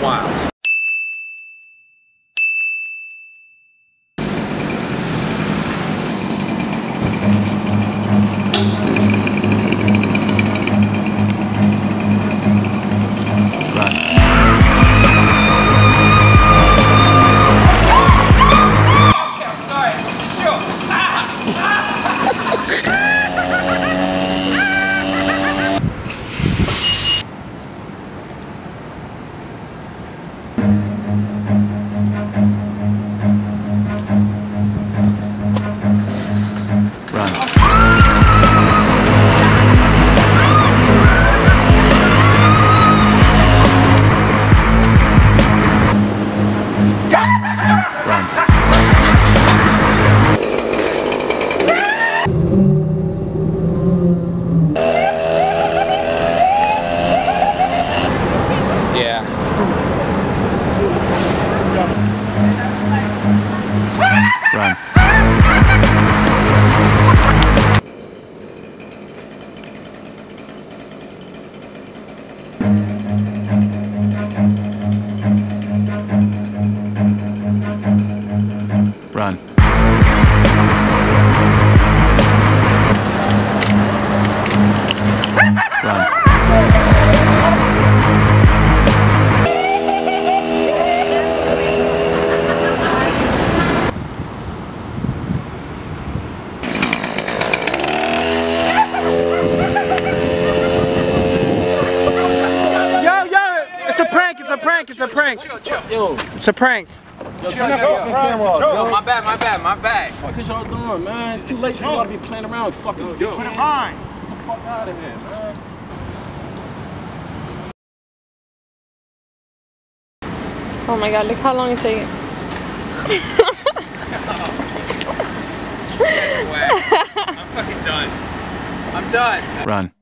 wild. Run. Run. Run. It's a prank. Yo, it's a prank. Yo, turn that fucking camera off. Yo, my bad. What is y'all doing, man? It's too late for y'all to be playing around with fucking yo, put it fine. Get the fuck out of here, man. Oh my god, look how long it takes. I'm fucking done. I'm done. Run.